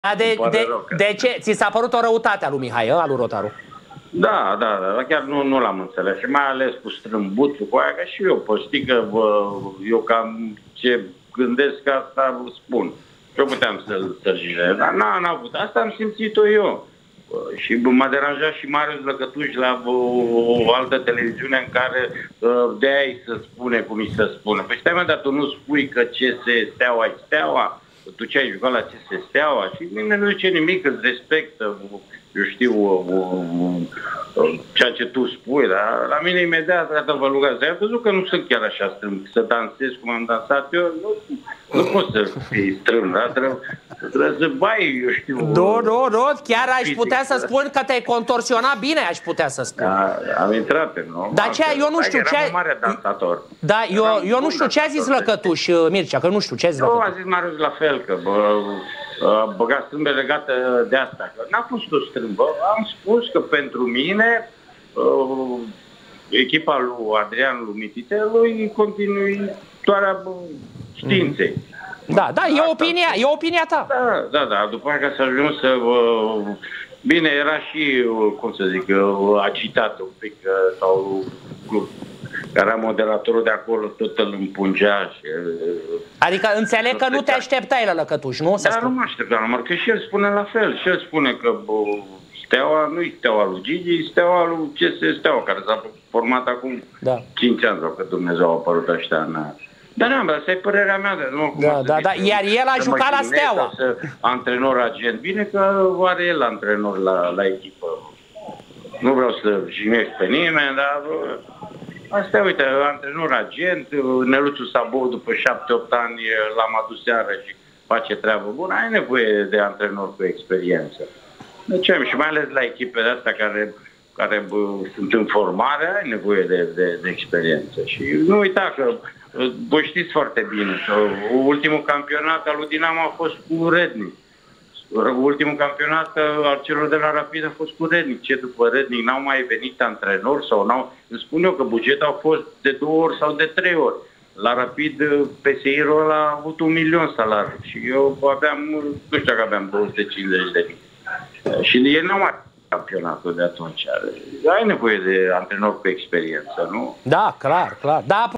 De ce? Ți s-a părut o răutate a lui Mihai, a lui Rotaru? Da, chiar nu l-am înțeles. Și mai ales cu strâmbuțul, cu aia, că și eu postică, eu cam ce gândesc asta vă spun. Eu puteam să-l sărjire, dar n-am avut. Asta am simțit-o eu. Și m-a deranjat și Marius Lăcătuș la o altă televiziune în care de-aia să spune cum îi se spune. Păi stai mă, dar tu nu spui că CS Steaua e Steaua? Tu ce ai jucat la CS Steaua? Și nimeni nu zice nimic, îți respectă, eu știu, ceea ce tu spui, dar la mine imediat, dacă vă rugați, ai văzut că nu sunt chiar așa strâmb, să dansez cum am dansat eu, nu pot să fii strâmb, da? Trebuie să bai, eu știu... Nu, chiar aș putea să spun că te-ai contorsionat bine, aș putea să spun. Am intrat pe nou. Dar ce, eu nu știu ce... Eram un mare dansator. Da, eu nu știu ce a zis Lăcătuș, Mircea, că nu știu ce a zis Lăcătuș. A zis Marius la fel, că băga strâmbe legată de asta. N-a fost o strâmbă. Am spus că pentru mine echipa lui Adrian Lumitițelu e continuitoarea științei. Da, e opinia ta. Da. După aceea s-a ajuns să... Bine, era și, cum să zic, agitat un pic, sau era moderatorul de acolo, tot îl împungea și... Adică înțeleg că nu te așteptai la Lăcătuș, nu? Dar nu mă așteptam, că și el spune la fel. Și el spune că Steaua nu e Steaua lui Gigi, e Steaua lui CS Steaua, care s-a format acum 5 ani, sau că Dumnezeu a apărut ăștia în... Dar asta e părerea mea. Da. Iar el a jucat la Steaua. Antrenor agent. Bine că are el antrenor la echipă. Nu vreau să jignesc pe nimeni, dar... Asta, uite, antrenor agent, Neluțu Sabou după 7-8 ani l-am adus seară și face treabă bună, ai nevoie de antrenor cu experiență. Deci, și mai ales la echipele astea care sunt în formare, ai nevoie de experiență. Și nu uita că voi știți foarte bine că ultimul campionat al lui Dinamo a fost cu Rednic. Ultimul campionat al celor de la Rapid a fost cu Rednic. Ce după Rednic n-au mai venit antrenori sau n-au... Îmi spun eu că bugetul a fost de 2 ori sau de 3 ori. La Rapid, PSI-ul a avut 1 milion salariu și eu aveam, nu știu dacă aveam 250.000. Și ei n-au mai campionatul de atunci. Ai nevoie de antrenori cu experiență, nu? Da, clar. Da,